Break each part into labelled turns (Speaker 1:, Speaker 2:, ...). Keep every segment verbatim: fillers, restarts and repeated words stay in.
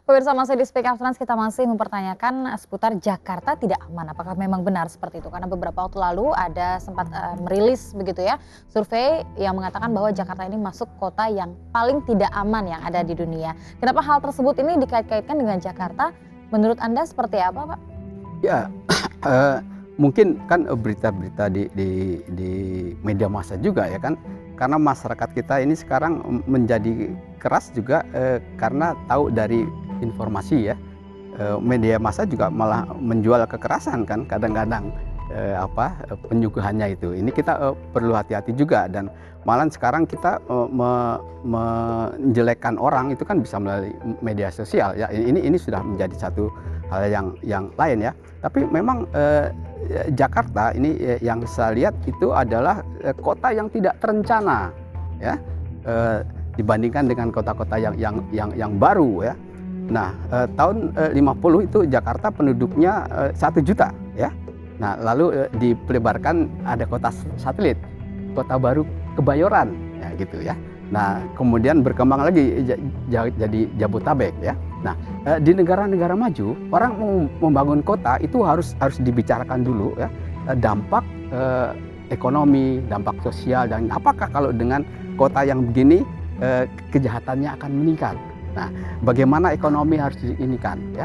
Speaker 1: Pemirsa, masih di Speak Up Trans, kita masih mempertanyakan seputar Jakarta tidak aman. Apakah memang benar seperti itu? Karena beberapa waktu lalu ada sempat uh, merilis begitu ya, survei yang mengatakan bahwa Jakarta ini masuk kota yang paling tidak aman yang ada di dunia. Kenapa hal tersebut ini dikait-kaitkan dengan Jakarta? Menurut Anda seperti apa, Pak?
Speaker 2: Ya, uh, mungkin kan berita-berita di, di, di media massa juga ya kan. Karena masyarakat kita ini sekarang menjadi keras juga uh, karena tahu dari informasi ya, uh, media massa juga malah menjual kekerasan kan kadang-kadang uh, apa penyuguhannya itu. Ini kita uh, perlu hati-hati juga, dan malah sekarang kita uh, me, menjelekkan orang itu kan bisa melalui media sosial ya. Ini ini sudah menjadi satu hal yang yang lain ya. Tapi memang uh, Jakarta ini uh, yang saya lihat itu adalah uh, kota yang tidak terencana ya, uh, dibandingkan dengan kota-kota yang yang yang yang baru ya. Nah, eh, tahun eh, lima puluh itu Jakarta penduduknya eh, satu juta ya. Nah, lalu eh, dipelebarkan ada kota satelit, kota baru Kebayoran ya gitu ya. Nah, kemudian berkembang lagi jadi Jabotabek ya. Nah, eh, di negara-negara maju orang mau membangun kota itu harus harus dibicarakan dulu ya, eh, dampak eh, ekonomi, dampak sosial, dan apakah kalau dengan kota yang begini eh, kejahatannya akan meningkat. Nah, bagaimana ekonomi harus diinikan ya,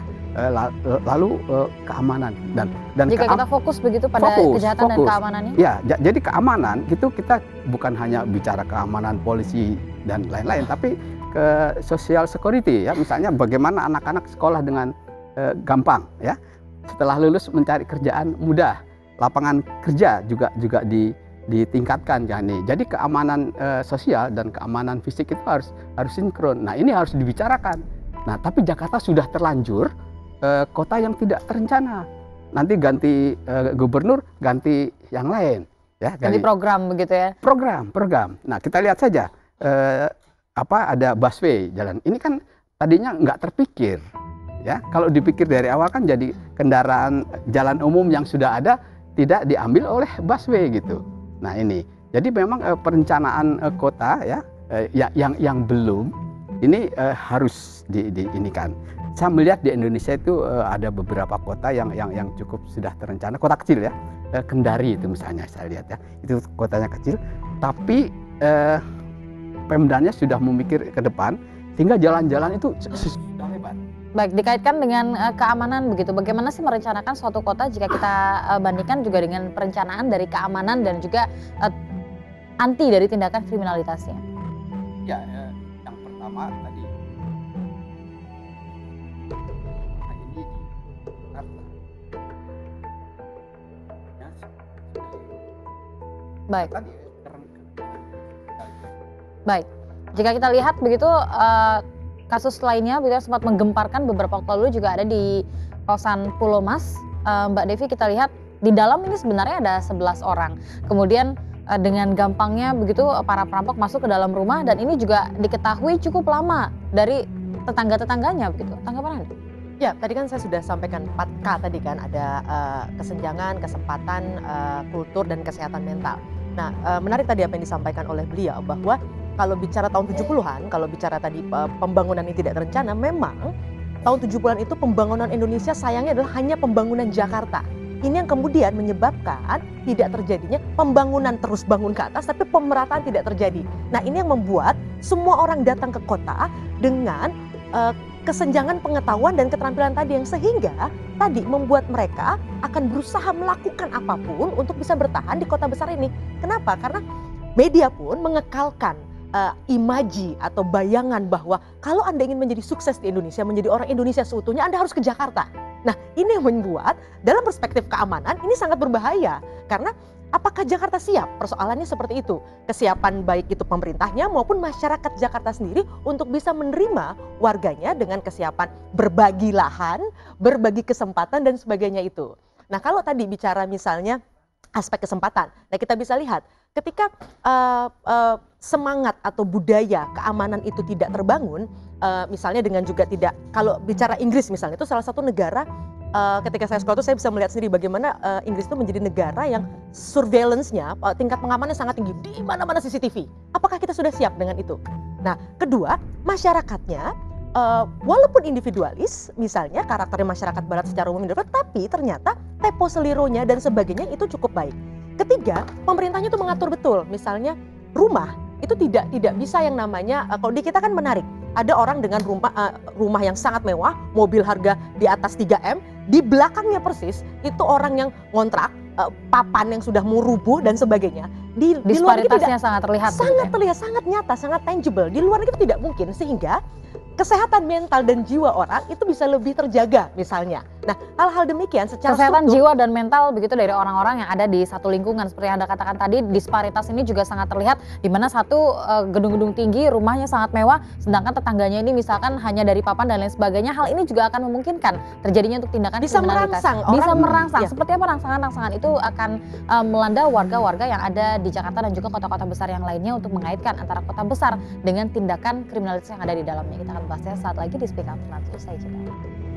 Speaker 2: lalu keamanan dan dan
Speaker 1: jika
Speaker 2: keam
Speaker 1: kita fokus begitu pada
Speaker 2: fokus,
Speaker 1: kejahatan
Speaker 2: fokus.
Speaker 1: dan keamanannya.
Speaker 2: Ya, jadi keamanan itu kita bukan hanya bicara keamanan polisi dan lain-lain, tapi ke social security ya, misalnya bagaimana anak-anak sekolah dengan eh, gampang ya, setelah lulus mencari kerjaan mudah, lapangan kerja juga juga di ditingkatkan ya nih. Jadi keamanan e, sosial dan keamanan fisik itu harus harus sinkron. Nah, ini harus dibicarakan. Nah, tapi Jakarta sudah terlanjur e, kota yang tidak terencana. Nanti ganti e, gubernur, ganti yang lain ya,
Speaker 1: ganti program begitu ya.
Speaker 2: Program, program. Nah, kita lihat saja e, apa ada busway jalan. Ini kan tadinya nggak terpikir ya. Kalau dipikir dari awal kan jadi kendaraan jalan umum yang sudah ada tidak diambil oleh busway gitu. Nah, ini jadi memang eh, perencanaan eh, kota ya, eh, ya yang yang belum ini eh, harus di, diinikan. Saya melihat di Indonesia itu eh, ada beberapa kota yang yang yang cukup sudah terencana, kota kecil ya, eh, Kendari itu misalnya saya lihat ya, itu kotanya kecil, tapi eh, Pemdanya sudah memikir ke depan sehingga jalan-jalan itu sudah lebar.
Speaker 1: Baik, dikaitkan dengan uh, keamanan begitu, bagaimana sih merencanakan suatu kota jika kita uh, bandingkan juga dengan perencanaan dari keamanan dan juga uh, anti dari tindakan kriminalitasnya?
Speaker 2: Ya, eh, yang pertama tadi nah ini di Jakarta. Ya,
Speaker 1: baik.
Speaker 2: Tadi,
Speaker 1: baik, jika kita lihat begitu. Uh, Kasus lainnya begitu sempat menggemparkan beberapa waktu lalu juga ada di kawasan Pulau Mas. Uh, Mbak Devi, kita lihat di dalam ini sebenarnya ada sebelas orang. Kemudian uh, dengan gampangnya begitu para perampok masuk ke dalam rumah, dan ini juga diketahui cukup lama dari tetangga-tetangganya begitu. Tanggapan Anda?
Speaker 3: Ya, tadi kan saya sudah sampaikan empat K tadi kan, ada uh, kesenjangan, kesempatan, uh, kultur, dan kesehatan mental. Nah, uh, menarik tadi apa yang disampaikan oleh beliau bahwa kalau bicara tahun tujuh puluhan, kalau bicara tadi pembangunan yang tidak terencana, memang tahun tujuh puluhan itu pembangunan Indonesia sayangnya adalah hanya pembangunan Jakarta. Ini yang kemudian menyebabkan tidak terjadinya pembangunan terus bangun ke atas, tapi pemerataan tidak terjadi. Nah, ini yang membuat semua orang datang ke kota dengan uh, kesenjangan pengetahuan dan keterampilan tadi, yang sehingga tadi membuat mereka akan berusaha melakukan apapun untuk bisa bertahan di kota besar ini. Kenapa? Karena media pun mengekalkan Uh, imaji atau bayangan bahwa kalau Anda ingin menjadi sukses di Indonesia, menjadi orang Indonesia seutuhnya, Anda harus ke Jakarta. Nah, ini yang membuat dalam perspektif keamanan ini sangat berbahaya. Karena apakah Jakarta siap? Persoalannya seperti itu. Kesiapan baik itu pemerintahnya maupun masyarakat Jakarta sendiri untuk bisa menerima warganya dengan kesiapan berbagi lahan, berbagi kesempatan, dan sebagainya itu. Nah, kalau tadi bicara misalnya aspek kesempatan, nah kita bisa lihat ketika uh, uh, semangat atau budaya keamanan itu tidak terbangun, uh, misalnya dengan juga tidak, kalau bicara Inggris misalnya, itu salah satu negara, uh, ketika saya sekolah itu saya bisa melihat sendiri bagaimana uh, Inggris itu menjadi negara yang surveillance-nya, uh, tingkat pengamanannya sangat tinggi, di mana-mana C C T V. Apakah kita sudah siap dengan itu? Nah, kedua, masyarakatnya uh, walaupun individualis, misalnya karakter masyarakat barat secara umum individual, tapi ternyata tempo selironya dan sebagainya itu cukup baik. Ketiga, pemerintahnya itu mengatur betul, misalnya rumah itu tidak tidak bisa yang namanya uh, kalau di kita kan menarik. Ada orang dengan rumah uh, rumah yang sangat mewah, mobil harga di atas tiga M, di belakangnya persis itu orang yang ngontrak, uh, papan yang sudah mau rubuh dan sebagainya. Di, di luar negeri tidak,
Speaker 1: sangat terlihat.
Speaker 3: Sangat terlihat, sangat nyata, sangat tangible. Di luar negeri tidak mungkin, sehingga kesehatan mental dan jiwa orang itu bisa lebih terjaga misalnya. Nah, hal-hal demikian secara
Speaker 1: kesehatan
Speaker 3: struktur,
Speaker 1: jiwa dan mental begitu dari orang-orang yang ada di satu lingkungan, seperti yang Anda katakan tadi, disparitas ini juga sangat terlihat di mana satu uh, gedung-gedung tinggi, rumahnya sangat mewah, sedangkan tetangganya ini misalkan hanya dari papan dan lain sebagainya. Hal ini juga akan memungkinkan terjadinya untuk tindakan
Speaker 3: bisa
Speaker 1: kriminalitas.
Speaker 3: merangsang
Speaker 1: Bisa
Speaker 3: orang,
Speaker 1: merangsang.
Speaker 3: ya.
Speaker 1: Seperti apa rangsangan-rangsangan itu akan uh, melanda warga-warga yang ada di Jakarta dan juga kota-kota besar yang lainnya untuk mengaitkan antara kota besar dengan tindakan kriminalitas yang ada di dalamnya. Kita akan bahasnya saat lagi di Speak Up Nanti usai jeda.